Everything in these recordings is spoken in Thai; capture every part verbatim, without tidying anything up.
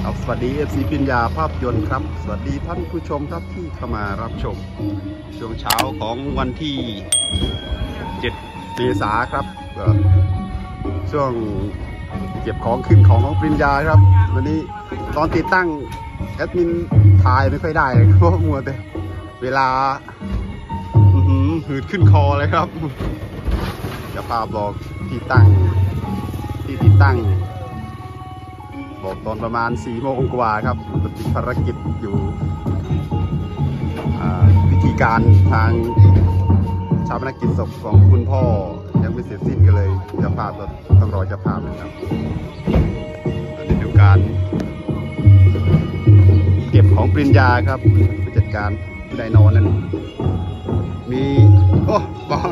สวัสดี เอฟ ซี ปิญญาภาพยนตร์ครับสวัสดีท่านผู้ชมครับที่เข้ามารับชมช่วงเช้าของวันที่เจ็ดเมษายนครับช่วงเก็บของขึ้นของของปิญญาครับวันนี้ตอนติดตั้งแอดมินถ่ายไม่ค่อยได้เลยเพราะมัวแต่เวลาหืดขึ้นคอเลยครับจะพาบอกที่ตั้งที่ติดตั้งบอกตอนประมาณสี่โมงกว่าครับติดภารกิจอยู่วิธีการทางชาปนกิจศพของคุณพ่อยังไม่เสร็จสิ้นกันเลยเจ้าภาพต้องรอเจ้าภาพนะครับในดูการเก็บของปริญญาครับผู้จัดการได้นอนนั่นมีโอ้บอก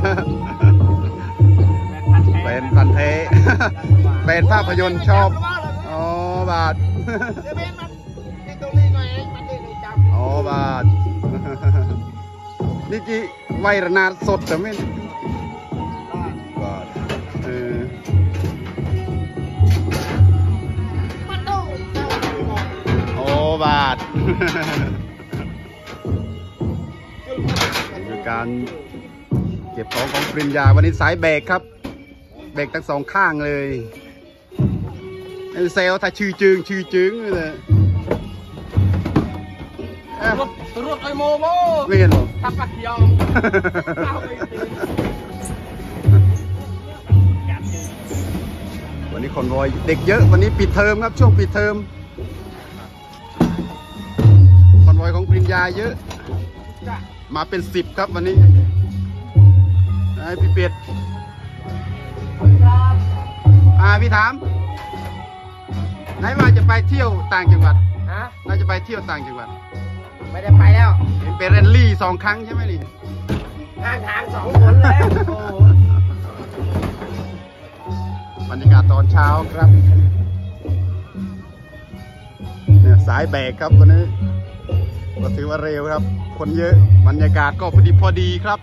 เป็นพันเทเป็นภาพยนตร์ชอบอ๋อบาทอ๋อบาทนี่จีไวรนาสดแต่ไม่บาทเออโอ้บาทคือการเก็บของของปริญญาวันนี้สายเบรกครับเบรกทั้งสองข้างเลยเซลถ้าชื่อจึงชื่อจึงเลยรถรถไอโมโมเวียนหรอทับปักยองวันนี้คนรอยเด็กเยอะวันนี้ปิดเทอมครับช่วงปิดเทอมคนรอยของปริญญาเยอะมาเป็นสิบครับวันนี้ไอพี่เป็ดอ่าพี่ถามไหนว่าจะไปเที่ยวต่างจังหวัดฮะน่าจะไปเที่ยวต่างจังหวัดไม่ได้ไปแล้วไปเรนลี่สองครั้งใช่ไหมนี่ทางทางสองคนแล้วบรรยากาศตอนเช้าครับเนี่ยสายแบกครับวันนี้ก็ถือว่าเร็วครับคนเยอะบรรยากาศก็พอดีพอดีครับ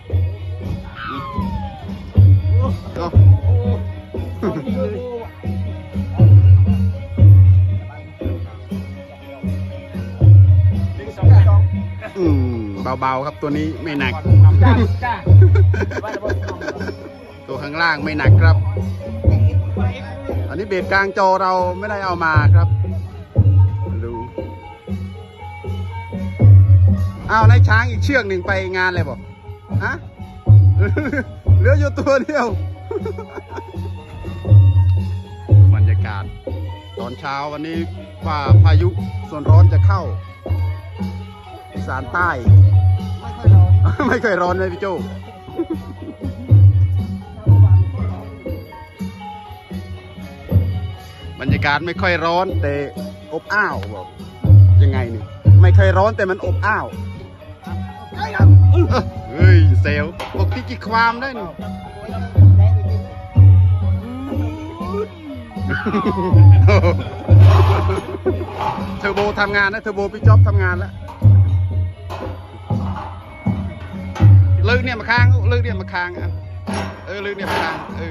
อืมเบาๆครับตัวนี้ไม่หนักตัวข้างล่างไม่หนักครับอันนี้เบสกลางจอเราไม่ได้เอามาครับดูเอาในช้างอีกเชือกหนึ่งไปงานอะไรบอกฮะเหลืออยู่ตัวเดียวบรรยากาศตอนเช้าวันนี้ว่าพายุส่วนร้อนจะเข้าอีสานใต้ไม่เคยร้อนเลยพี่โจบรรยากาศไม่ค่อยร้อนแต่อบอ้าวบอกยังไงนี่ไม่เคยร้อนแต่มันอบอ้าวเฮ้ยเซลปกติกี่ความได้นี่เทอร์โบทำงานนะเทอร์โบพี่จ๊อบทำงานแล้วเลิกเนี่ยมาค้างเลิกเนี่ยมาค้างอ่ะเออเลิกเนี่ยมาค้างเออ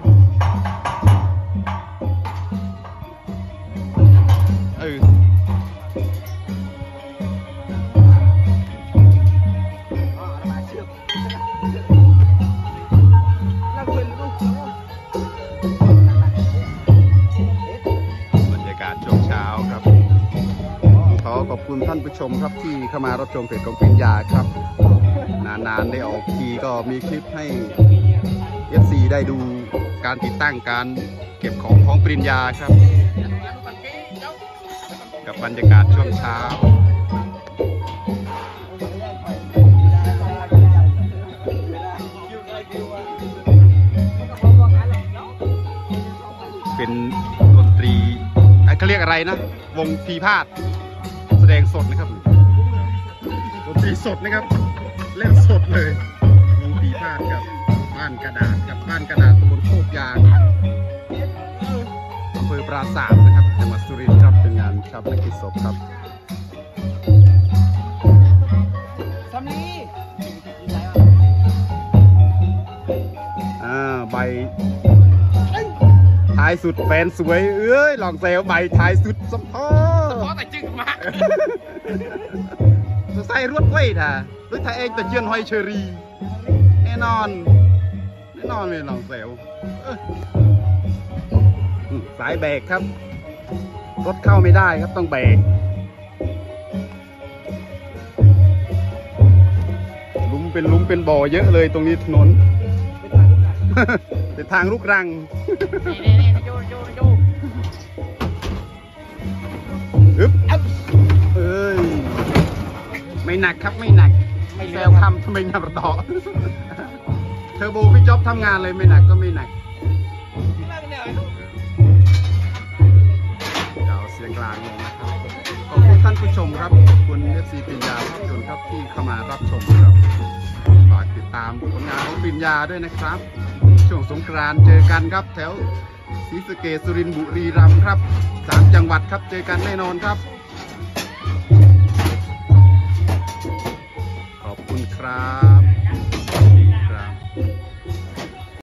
เออบรรยากาศช่วงเช้าครับขอขอบคุณท่านผู้ชมครับที่เข้ามารับชมเพจของปริญญาครับนานๆได้ออกทีก็มีคลิปให้ เอฟ ซี ได้ดูการติดตั้งการเก็บของของปริญญาครับกับบรรยากาศช่วงเช้าเป็นดนตรีเขาเรียกอะไรนะวงพีพาดแสดงสดนะครับดนตรีสดนะครับเล่นสดเลยวงปีพาดกับบ้านกระดาษกับบ้านกระดาษตำบลโคกยางอำเภอปราสาทนะครับจังหวัดสุรินทร์ครับเป็นงานชาปนกิจศพครับอ่าใบท้ายสุดแฟนสวยเอ้ยลองเซลใบท้ายสุดสมพอแต่จึงมากใส่รวดไว้ท่าด้วยท่าเองแต่เจียนหอยเชอรี่แน่นอนแน่นอนเลยลองเซลสายเบรกครับรถเข้าไม่ได้ครับต้องเบรกลุมเป็นลุมเป็นบ่อเยอะเลยตรงนี้ถนนเป็นทางลูกรังนี่นี่นี่โยโยโยอึ๊บเอ้ยไม่หนักครับไม่หนักแซวคำทำไมงับต่อเทอร์โบพี่จ๊อบทำงานเลยไม่หนักก็ไม่หนักเดี๋ยวเสียงกลางลงนะครับขอบคุณท่านผู้ชมครับขอบคุณ เอฟ ซี ปริญญาภาพยนตร์ครับที่เข้ามารับชมครับฝากติดตามผลงานของปริญญาด้วยนะครับช่วงสงกรานต์เจอกันครับแถวศรีสะเกษสุรินทร์บุรีรัมย์ครับสามจังหวัดครับเจอกันแน่นอนครับ